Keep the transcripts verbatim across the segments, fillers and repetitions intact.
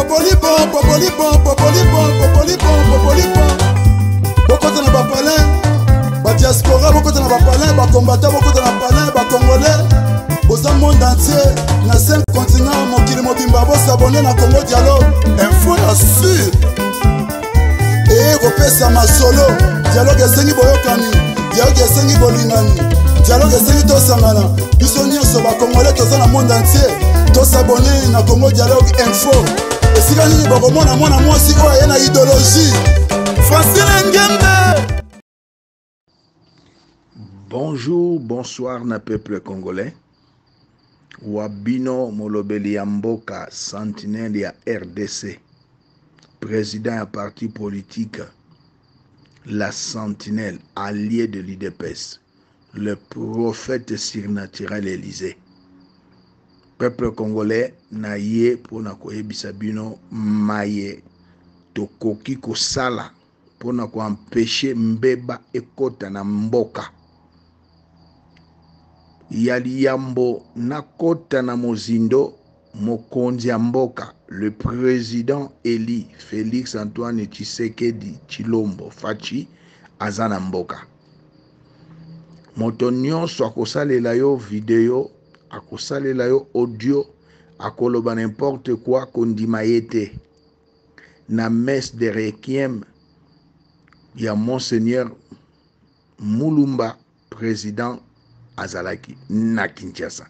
Popolipon, popolipon, popolipon, popolipon, popolipon. Beaucoup de nos palais, ba diaspora, beaucoup de nos palais, ba combattants, beaucoup de nos palais, ba congolais. Au monde entier, na cinq continents, mon kili mobimba, bo s'abonner na Congo Dialogue. Info ya sûr. Et repesa ma solo. Dialogue esengi boyokani, dialogue esengi bolingani, dialogue esengi tosangana. Biso nyonso ba congolais toza na monde entier. To s'abonner na Congo Dialogue Info. Et si la ligne bakomona mwana mwasi oyo aye na idéologie. Francine Ngembe. Bonjour, bonsoir na peuple congolais. Wabino Molobeli ya Mboka, sentinelle ya R D C, président ya parti politique La Sentinelle, allié de l'U D P S, le prophète surnaturel Élysée. Peuple congolais na ye pona koyebisa bino maye tokoki kosala pona ko empêcher mbeba ekota na mboka. Yali yambo nakota na mozindo mokonzi ya mboka, le président Eli Félix Antoine Tshisekedi Tshilombo Fachi azana mboka. Moto nyonso akosalela yo video, akosalela yo audio, akoloba n'importe quoi kondima yete na messe de requiem ya Monseigneur Mulumba, président azalaki na Kinshasa.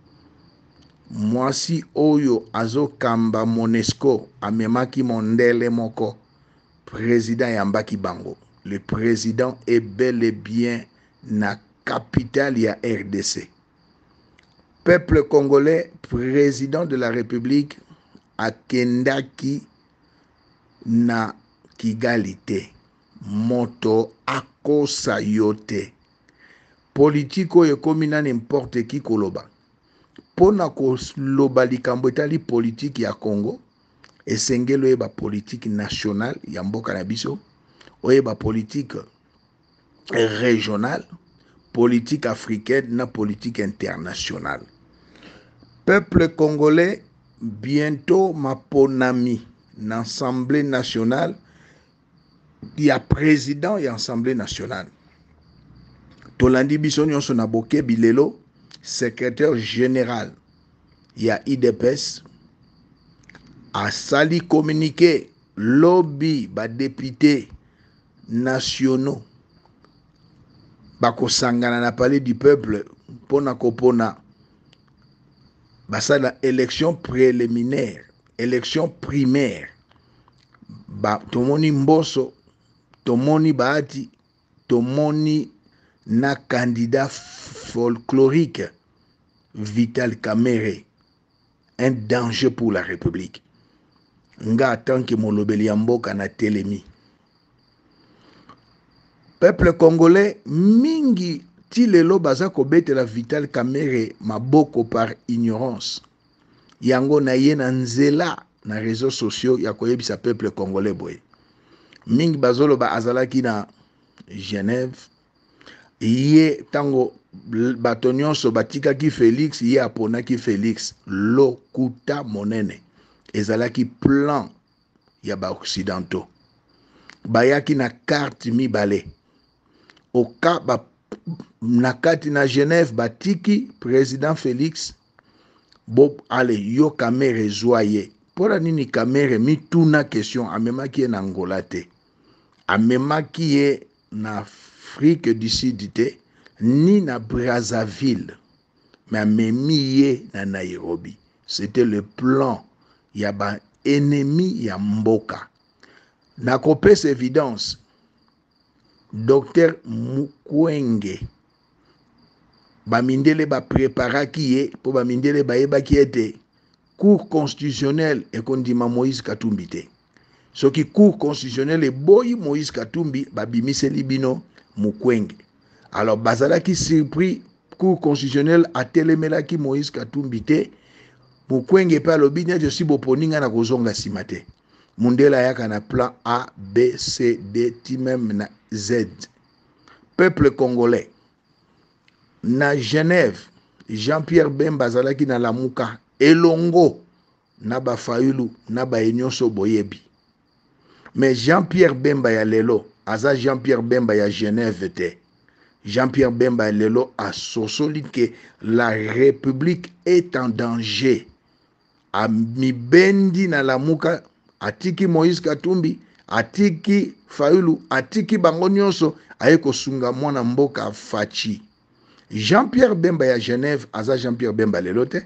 Mwasi oyo azokamba Monesco amemaki mondele moko, président yambaki bango. Le président est bel et bien na capitale ya R D C. Peuple congolais, président de la République akendaki na Kigali te. Moto akosa yote. Politiko ekomi na n'importe qui koloba. Pona koloba likambo etali politique ya Congo, esengelo eba politique nationale ya mboka na biso, oyeba politique régionale, politique africaine na politique internationale. Peuple congolais, bientôt maponami na Assemblée nationale, ya président ya Assemblée nationale. Tolandi biso nyonso na boke bilelo, secrétaire général ya I D P S asali communiqué lobby ba député nationaux bakosangana na palais du peuple pona kopona basala élection préliminaire, élection primaire. Ba tomoni Mboso, tomoni Bahati, tomoni na candidat folklorique Vital Kamerhe, un danger pour la République. Nga tanki molobeli ya mboka na telemi. Peuple congolais mingi ti lelo baza kobetela Vital Kamerhe maboko par ignorance. Yango na ye na nzela na réseaux sociaux ya koyebisa peuple congolais boy. Mingi bazolo ba azalaki na Genève. Ye tango bato nyonso batikaki Félix, ye aponaki Félix lokuta monene. Ezalaki plan ya ba occidentaux. Bayaki na carte mibale. Oka ba na kati na Genève batiki président Félix Bob ale yo Kamerhe zoye. Pora nini Kamerhe mituna question amemaki ye na Angola te. Amemaki ye na Afrique du Sud te, ni na Brazzaville, mais amemi na Nairobi. C'était le plan ya ba ennemi ya mboka. Na kopes évidence, docteur Mukwege ba mindele ba préparaki ye po ba mindele ba yebaki ete cour constitutionnelle e kondima Moïse Katumbi te. Soki cour constitutionnelle e boyi Moïse Katumbi ba bimiseli bino Mukwege. Alors bazalaki surpris, cour constitutionnelle a telemelaki Moïse Katumbi te. Mukwege pa lobi je si boponinga na kozonga simate. Mundela yaka na plan A, B, C, D, ti même na Z. Peuple congolais. Na Genève, Jean-Pierre Bemba bazalaki na Lamuka elongo na ba Fayulu na ba nyonso boyebi. Mais Jean-Pierre Bemba ya lelo aza Jean-Pierre Bemba ya Genève te. Jean-Pierre Bemba ya lelo a sosoli que la République est en danger. A mibendi na lamuka atiki Moïse Katumbi, atiki Fayulu, atiki bango nyonso aye kosunga mwana mboka fachi. Jean-Pierre Bemba ya Genève aza Jean-Pierre Bemba lelo te.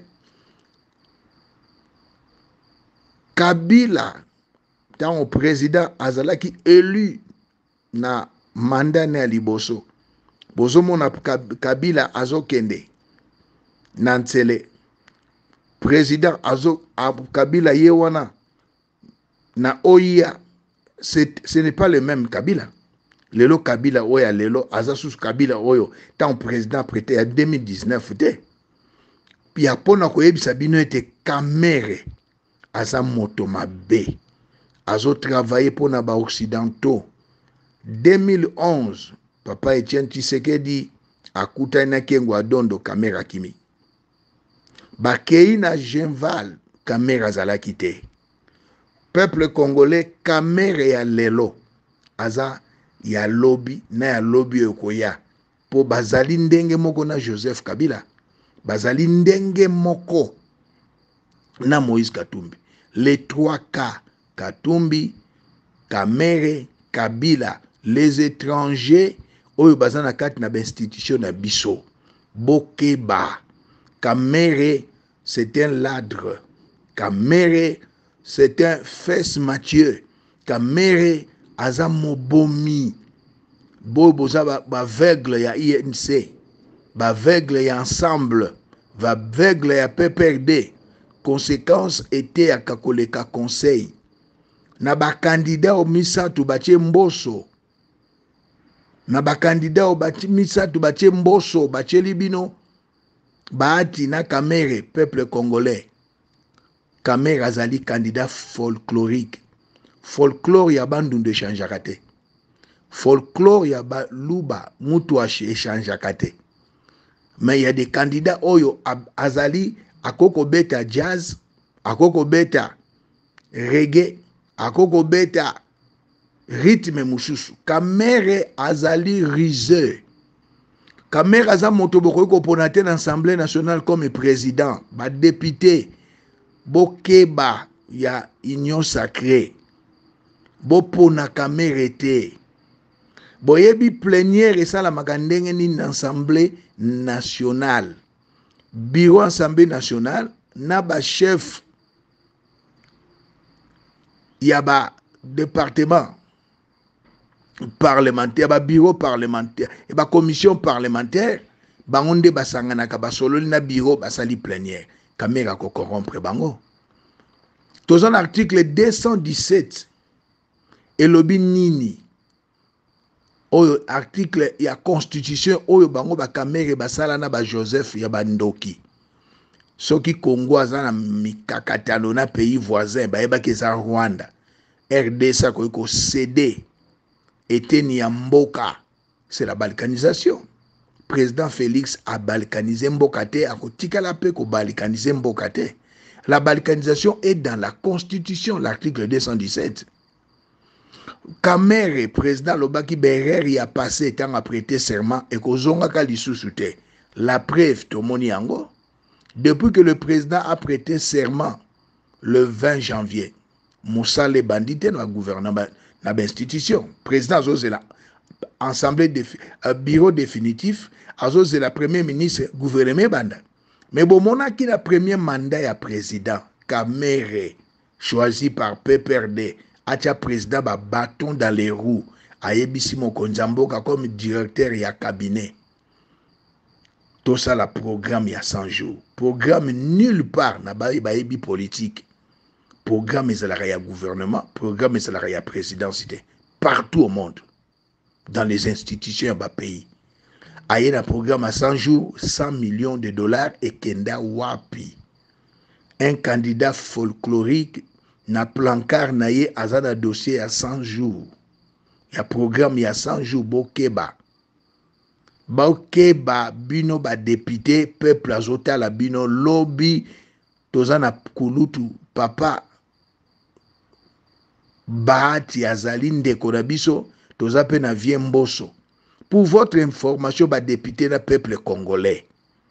Kabila tant président azalaki élu na mandat na liboso. Bozo mona Kabila azokende na ntsele. Président azo Kabila yewana na oya, ce n'est pas le même Kabila. Lelo Kabila oya lelo azasus Kabila oyo tant président prêté en deux mille dix-neuf te. Puis apona koyebisa bino ete Kamere aza moto mabe. Azo travaillé pour na ba occidentaux. deux mille onze Papa Etienne Tshisekedi akuta na kengo adondo Kamera kimi. Bakei na Genval Kamera zalaki te. Peuple congolais Kamera ya lelo aza ya lobby na ya lobby okoya po bazali ndenge moko na Joseph Kabila, bazali ndenge moko na Moïse Katumbi. Les trois cas, Katumbi, Kamere, Kabila, les étrangers oyo bazana kati na institution na biso bokeba. Kamere c'est un ladre, Kamere c'est un fesse Mathieu, Kamere aza mobomi. Bo boza ba, ba veugle ya I N C, ba veugle ya ensemble, ba veugle ya P P R D. Conséquence était à kakoleka conseil. Na ba candidat au misatu bache mboso. Na ba candidat au bache misatu bache mboso, bache libino. Baati na Kamere, peuple congolais. Kamere azali candidat folklorique. Folklore ya bandu de chanjakate. Folklore ya ba luba mutu échangeakate. Mais il y a des candidats oyo azali akoko beta jazz, akoko beta reggae, akoko beta rythme mususu. Kamere azali riseux. Kamere aza moto bokoki koponate na Assemblée nationale comme président, ba député bokeba ya union sacrée. Bopona Kamere te. Boyebi plénière et ça la magandenge ni Assemblée nationale. Bureau Assemblée nationale, naba chef yaba département parlementaire, ba bureau parlementaire, et ba commission parlementaire, bangonde basangana ka basololi na bureau basali plénière. Kamera ko corrompre bango. Dans un article deux cent dix-sept, elobi nini. Oyo article ya constitution oyo bango ba Kamere basala na ba Joseph ya bandoki. Soki Congo aza na mikakatano na pays voisin ba yeba ke za Rwanda. R D C ko ko céder eteni ya mboka, c'est la balkanisation. Président Félix a balkanisé mboka te, a kotika la pe ko balkaniser mboka te. La balkanisation est dans la constitution, l'article deux cent dix-sept. Kamere, président Lobaki Bereri a passé tant à prêter serment et kozonga ka lisusu te. La preuve tomoni yango. Depuis que le président a prêté serment le vingt janvier, Moussa les bandits dans le gouvernement, dans l'institution. Président Azose la assemblée de euh, bureau définitif, Azose la premier ministre gouvernement banda. Mais bon mona qui la premier mandat ya président Kamere choisi par P P R D. Atia président ba bâton dans les roues ayebisi Mokonzamboka comme directeur ya cabinet. Tout ça la programme ya cent jours. Programme nulle part na ba yebi politique. Programme ezalaka ya gouvernement, programme ezalaka ya présidence partout au monde. Dans les institutions ya ba pays. Aye na programme à cent jours, cent millions de dollars et kenda wapi. Un candidat folklorique na plancard na ye azana dossier à cent jours. Ya programme ya cent jours bokeba. Bokeba bino ba député peuple azota la bino lobby tozana kulutu papa Bahati azali ndeko na biso toza pe na vie mboso. Pour votre information, ba député na peuple congolais,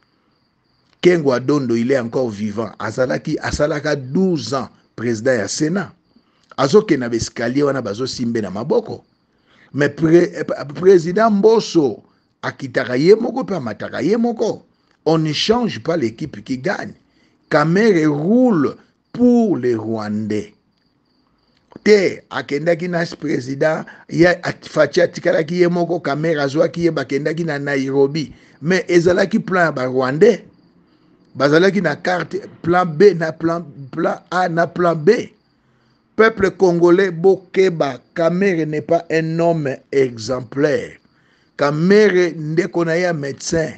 Kengo Adondo, il est encore vivant. Azalaki asalaka douze ans président ya Sénat. Azoke na escalier wana bazo simbe na maboko. Mais pré, président Mboso akitaka ye moko pe amataka ye moko. On ne change pas l'équipe qui gagne. Kamere roule pour les Rwandais. Te akendaki na président ya Fachi atikalaki ye moko Kamere azwaki ye bakendaki na Nairobi. Mais ezalaki plan ba Rwandais. Bazalaki na carte plan B na plan, plan A na plan B. Peuple congolais bokeba, Kamere n'est pas un homme exemplaire. Kamere ndeko na ya médecin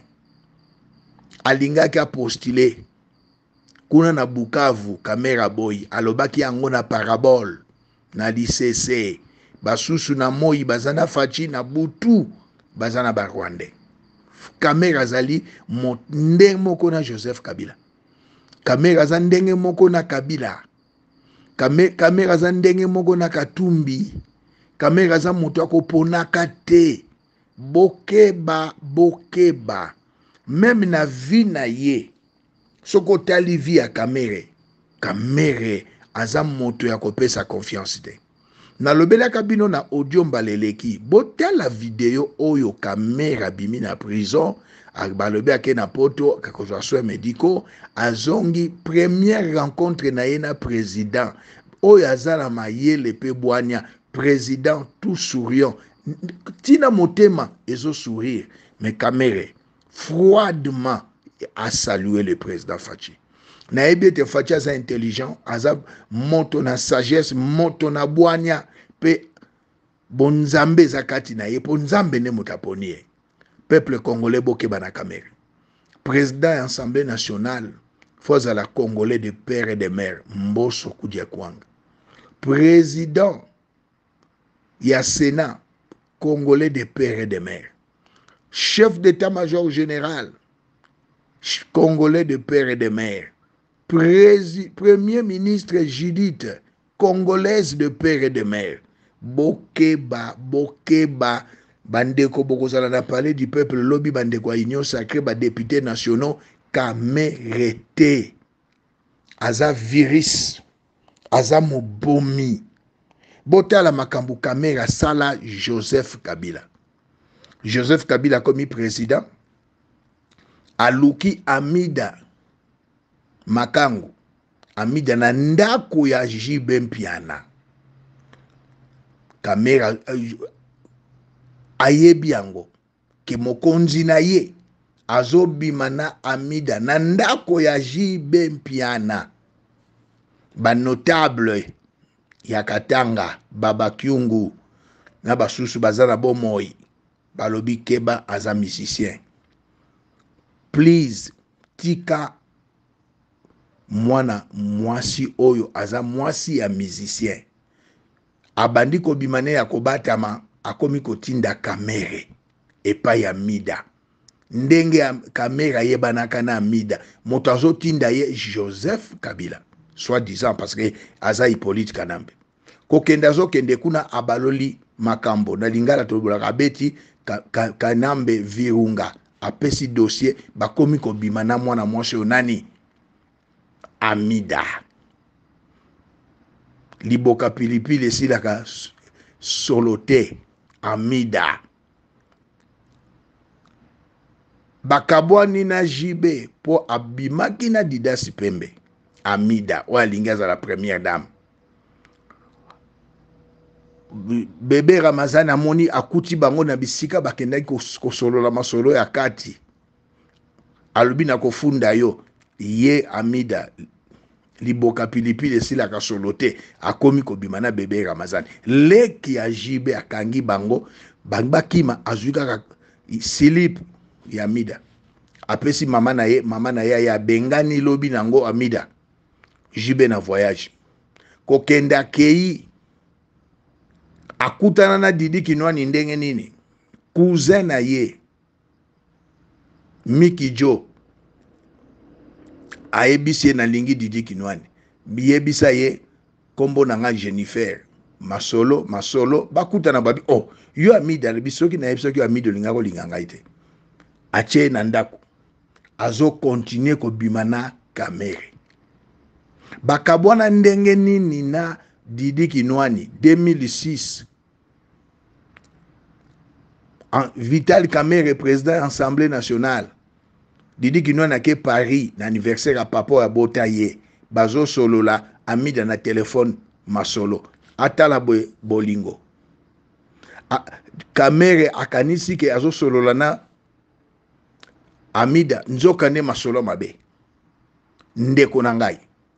alingaki a postulé kuna na Bukavu. Kamere boy alobaki yango na parabole na L C C basusu na moi bazana Fachi na Butu bazana ba Rwandais. Kamere azali ndenge moko na Joseph Kabila. Kamere azali ndenge moko na Kabila. Kamere azali ndenge moko na Katumbi. Kamere azali moto akoponaka te. Bokeba bokeba. Même na vie na ye. Soko tali vie ya Kamere. Kamere azali moto ya kopesa confiance te. Na lobela kabino na audio mbaleleki botala video oyo Kamere abimi na prison akbalobe ake na poto kakozwa soins médicaux azongi première rencontre na ye na président oyo azala mayele pe bwanya président tout souriant tina motema ezo sourire mais Kamere froidement a salué le président Fachi. Na ebi ete Fachi aza intelligent, aza moto na sagesse, moto na bwanya pe bonzambe zakati na ye, bonzambe ne motaponi ye. Peuple congolais bokeba na Kamere. Président de l'Assemblée nationale, faut à la Congolais de père et de mère, Mboso Kudia Kwanga. Président ya Sénat, Congolais de père et de mère. Chef d'état-major général, Congolais de père et de mère. Prési, Premier ministre Judith, Congolaise de père et de mère. Bokeba, Bokeba, Bandeko Bokozala na parler du peuple, lobby Bandeko Union Sacrée, ba députés nationaux, Kamere te. Aza virus, Aza mobomi. Botala makambu Kamere sala Joseph Kabila. Joseph Kabila commis président. Aluki Amida Makangu Amida na ndako ya J B Mpiana. Kamere ayebi yango ke mokonzi na ye azobima na Amida na ndako ya J B Mpiana. Ba notable ya Katanga, Baba Kyungu na basusu bazana bomoi balobi keba aza musicien. Please tika mwana mwasi oyo aza mwasi ya musicien. Abandi ko bimane ya kobatama akomi kotinda Kamere epa ya Mida. Ndenge ya Kamere yebanaka na Mida. Moto azotinda ye Joseph Kabila. Soit disant parce que aza Hippolyte Kanambe. Kokenda zo kende kuna abaloli makambo. Na lingala tobola kabeti ka, ka, Kanambe Virunga. Apesi dossier bakomi ko bimana mwana mwasi onani Amida. Liboka pilipili silaka solote Amida. Bakabwani na jibe po abimaki na Didasi Pembe. Amida, wa lingaza la première dame. Bebe Ramazan amoni akuti bango na bisika bakendaki kosolola masolo ya kati. Alubi na kofunda yo ye Amida liboka pilipili sila kasolote akomi kobima na Bebe Ramazan. Leki ya jibe akangi bango bangba kima azuka silip ya Amida. Apesi mama na ye, mama na ye ya bengani lobi nango Amida. Jibe na voyage. Kokenda kei akutana na Didi Kinwani ndenge nini. Cousin na ye Miki Jo aebisi na lingi Didi Kinwani. biyebisa ye kombo nanga Jennifer masolo masolo bakutana babi oh yo Amida le bisoki na ebisoki Amida linga ko linga ngai te ache na ndako azo continuer ko bimana Kamere bakabwana ndenge nini na Didi Kinwani deux mille six Vital Kamere président Assemblée nationale Didi Kinwani ke Paris na anniversaire à papa ya botaye bazo solo la Amida na téléphone masolo atala boy bolingo a, Kamere akanisi ke azo solo la na Amida nzoka ne masolo mabe ndeko na ngai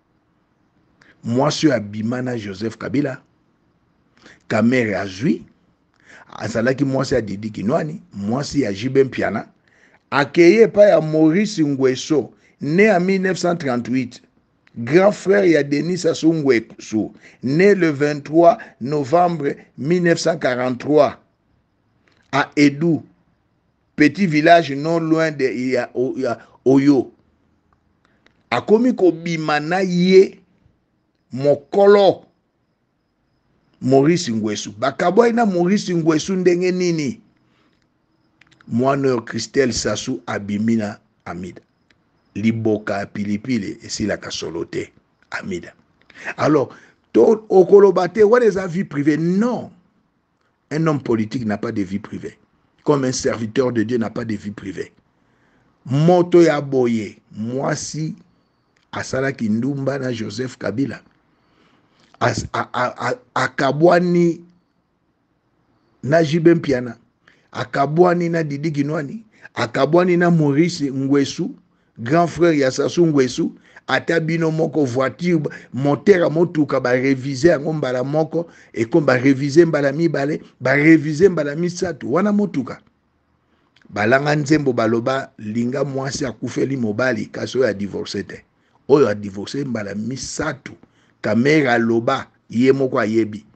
mwasi abimana Joseph Kabila Kamere azui azalaki mwasi ya Didi Kinwani mwasi ya Jibe Mpiana akeye pa ya Maurice Nguesso né en mille neuf cent trente-huit grand frère ya Denis Sassou Nguesso né le vingt-trois novembre mille neuf cent quarante-trois à Edou petit village non loin de ya, ya Oyo akomi ko bimana ye mokolo Maurice Nguesso bakaboy na Maurice Nguesso ndenge nini mwana Christelle Sassou abimina Amida liboka pilipili esila kasolote Amida. Alors to okolobate what is sa vie privée? Non, un homme politique n'a pas de vie privée comme un serviteur de Dieu n'a pas de vie privée. Moto ya boye mwasi asala kindumba na Joseph Kabila As, a, a, a, akabwani na Jibe Mpiana akabwani na Didi Kinwani akabwani na Maurice Nguesso grand frère ya Sassou Nguesso atabino moko voiture moteur motuka ba réviser ngo mbala moko et comme ba réviser mbala mibale ba réviser mbala misatu wana motuka balanga nzembo baloba linga mwasi akufeli mobali kaso ya divorcé te oyo a divorcé mbala misatu Kamere aloba ye moko ayebi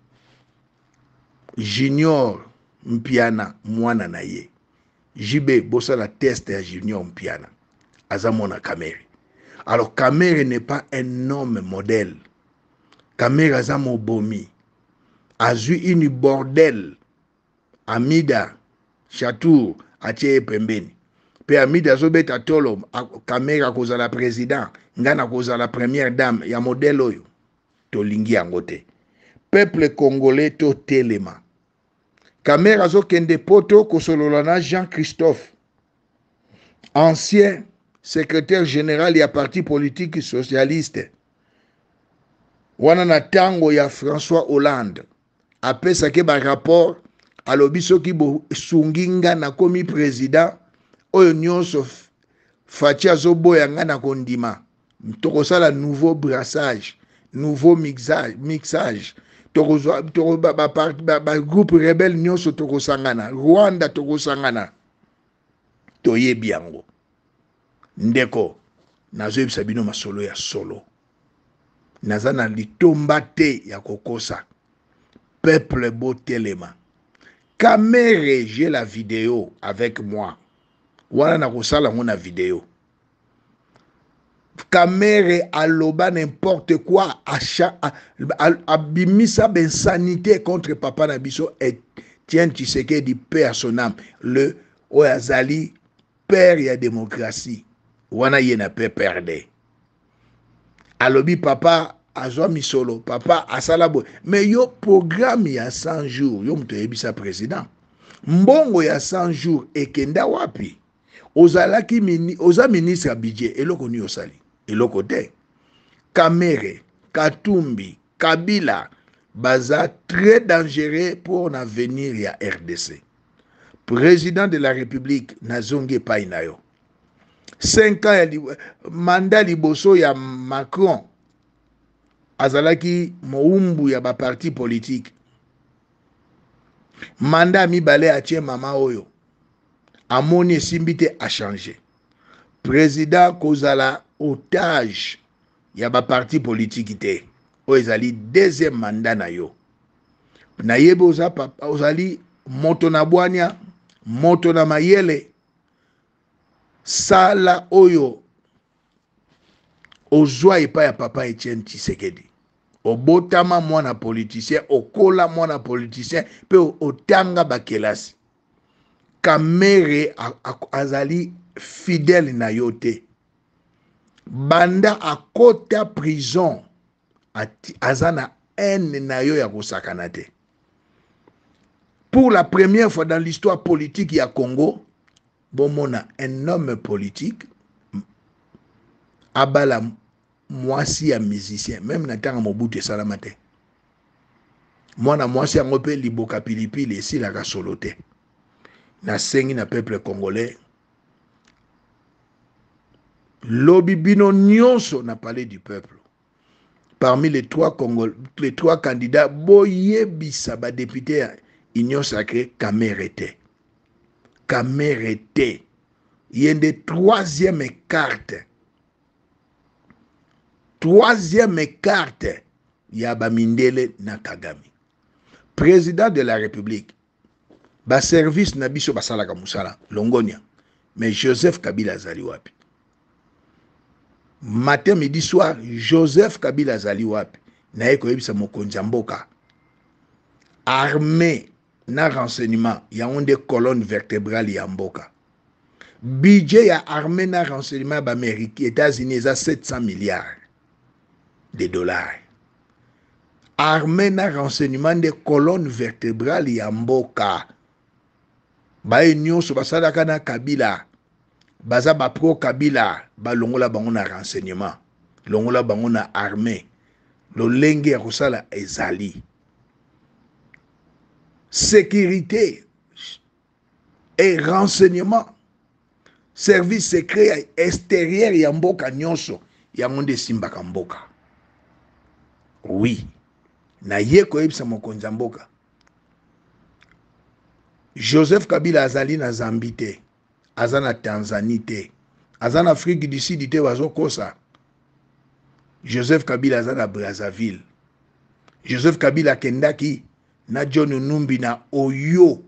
Junior Mpiana mwana na ye Jibe bossa la test ya Junior Mpiana azamona Kamere. Alors Kamere n'est pas un homme modèle. Kamere azamo bomi azu une bordel Amida Chatour atie pembeni pe Amida zobeta tolo Kamere akozala président ngana kozala première dame ya modèle oyo tolingi yango te. Peuple congolais to telema Kamere azokende poto kosolola na Jean-Christophe ancien secrétaire général ya parti politique socialiste wana na tango ya François Hollande apesa ke ba rapport alobi soki bo sunginga na komi président oyo nyonso fachi azoboya nga na kondima tokosala nouveau brassage nouveau mixage mixage tokozwa toko ba, ba, ba, ba groupe rebelle nyonso tokosangana Rwanda tokosangana toyebi yango ndeko nazoyebisa bino masolo ya solo naza na litomba te ya kokosa peuple botelema Kamere j'ai la vidéo avec moi wana na kosala ngo na vidéo Kamere aloba n'importe quoi abimisa ben sanité contre papa Nabiso et Etienne Tshisekedi paix à son âme le Oyazali père ya démocratie wana yena pe perde alobi papa azwa misolo papa asala bo mais yo programme ya cent jours yo mto yebisa président mbongo ya cent jours ekenda wapi ozalaki mini oza ministre budget eloko ni osali eloko te Kamere Katumbi Kabila baza très dangereux pour l'avenir ya R D C président de la République nazonge painayo cinq ans ya li, mandat liboso ya Macron azalaki moumbu ya ba parti politique mandat mibale atie mama oyo amoni esimbite a changer président kozala otage ya ba parti politique te oyo ezali deuxième mandat na yo na yebe oza papa ozali moto na bwania moto na mayele sala oyo ozwa epai ya papa Etienne Tshisekedi. Obotama mwana politicien, okola mwana politicien, pe otanga bakelasi. Kamere azali fidèle na yote. Banda akota prison, azana haine na yo ya kosakana te. Pour la première fois dans l'histoire politique ya Congo, bon mona un homme politique, abala mwasi ya musicien, même na tanga Mobutu Salamate. Mwana mwasi ya ngope liboka pilipili esi la kasolote. Na sengi na peuple congolais. Lobi bino nyonso na palais du peuple. Parmi les trois Congol, les trois candidats, boye bisa ba député Union Sacrée Kamérete. Kamérete. Il y a une troisième carte. Troisième carte. Il y a Bamindele na Kagame. Président de la République. Ba service na biso basalaka musala. Longonia. Mais Joseph Kabila azali wapi. Matin, midi, soir, Joseph Kabila azali wapi. Na eko yebisa mokonzi mboka. Armée na renseignement, il y a une des colonnes vertébrales ya mboka. Budget ya armée na renseignement d'Amérique, États-Unis, a sept cents milliards de dollars. Armée na renseignement des colonnes vertébrales ya mboka. Ba union so basalaka na Kabila. Baza ba pro Kabila, ba longola bango na renseignement. Longola bango na armée. Lo lenge ya kosala ezali. Sécurité et renseignement, service secret extérieur ya mboka nyonso ya monde simbaka mboka. Oui, na ye ko ebisa mokonzi mboka. Joseph Kabila azali na Zambie te, azana Tanzanie te, azana Afrique du Sud te bazokosa. Joseph Kabila azana Brazzaville. Joseph Kabila kendaki na John Numbi na Oyo.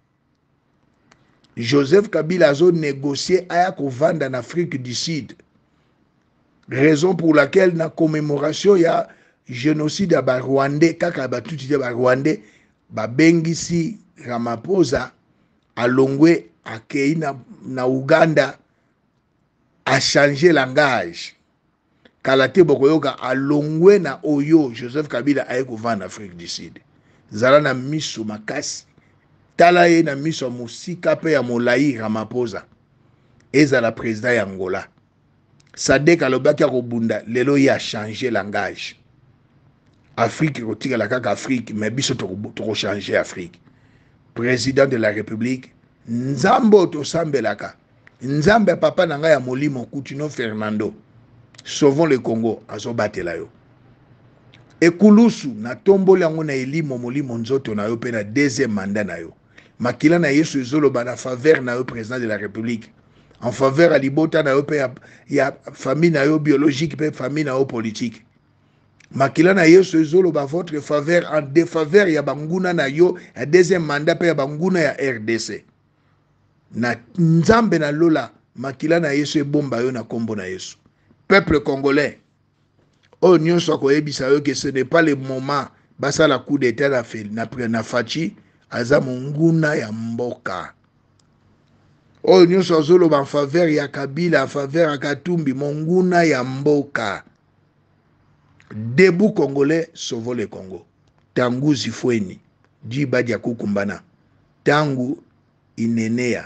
Joseph Kabila a négocié aya kovanda en Afrique du Sud. Raison pour laquelle na commémoration ya génocide à Rwandais, kaka batuti ya Rwandais, ba bengisi Ramaphosa alongwe akei na, na Uganda a changé langage. Kalate bokoyoka alongwe na Oyo, Joseph Kabila aya kovanda en Afrique du Sud. Zala na miso makasi. Tala ye na miso musika pe ya molai Ramaphosa. Eza la président ya Angola. Sadek alobaki akobunda lelo ya changer langage. Afrique kotika la kaka Afrique mais biso toko changer Afrique. Président de la République Nzambo to sambelaka. Nzambe papa nanga ya molimo Coutinho Fernando. Sauvons le Congo azobatela yo. Ekulusu na tomboli yango na elimo molimo nzoto na yo pe na deuxième mandat na yo. Makila na yesu ezoloba na faveur na yo président de la République. En faveur à libota na yo pe ya, ya famille na yo biologique pe famille na yo politique. Makila na yesu ezoloba votre faveur en défaveur ya banguna na yo ya deuxième mandat pe ya banguna ya R D C. Na nzambe na lola makila na yesu ebomba yo na kombo na yesu. Peuple congolais. Oh, nous sommes que ce n'est pas le moment. Basa la coup d'état na na na fachi aza munguna ya mboka. Oh, nous sommes en faveur ya Kabila, en faveur ya Katumbi, munguna ya mboka. Debout congolais, sauvons le Congo. Tangu zifweni, jiba dia kukumbana. Tangu inenea.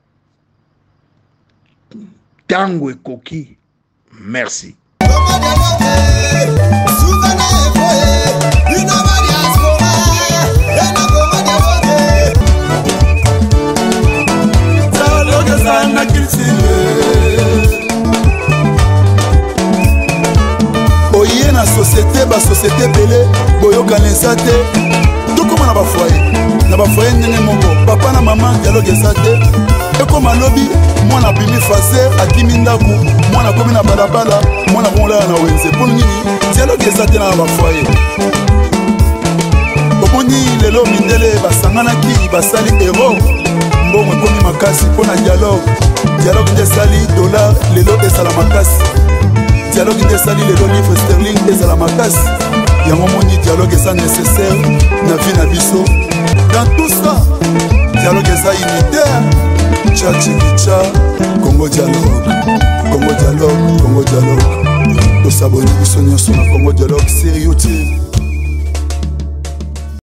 Tangu ekoki. Merci. Oye na société ba société belé boyoka nesate tokoma na ba foyer na ba foyer ndenge moko papa na mama dialogue esate ekoma lobi mwana bimi faser akimi ndaku mwana komi na balabala mwana bongola na wenze pour nini dialogue esate na ba foyer omoni lelo mindele basanganaki basali héros mbongo ekomi makasi mpona dialogue dialogue nde esali dollar lelo esala makasi dialogue nde esali lelo livre sterling ezala makasi yango moni dialogue eza nécessaire na vie na biso. Dans tout ça dialogue eza unitaire. Tcha Chikicha Congo dialogue, Congo dialogue, Congo dialogue. Tosaboni biso nyonso na Congo dialogue sur YouTube.